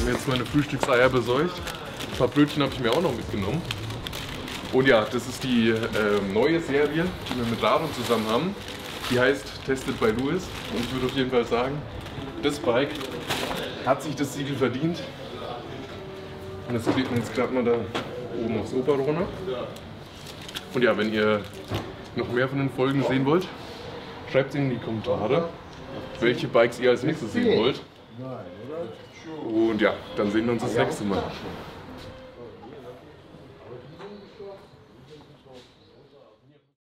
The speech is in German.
mir jetzt meine Frühstückseier besorgt. Ein paar Brötchen habe ich mir auch noch mitgenommen. Und ja, das ist die neue Serie, die wir mit Radon zusammen haben. Die heißt Tested by Lewis. Und ich würde auf jeden Fall sagen, das Bike hat sich das Siegel verdient. Und das klebt man jetzt gerade mal da oben aufs Oberrohr. Und ja, wenn ihr noch mehr von den Folgen sehen wollt, schreibt es in die Kommentare, welche Bikes ihr als nächstes sehen wollt. Und ja, dann sehen wir uns das nächste Mal.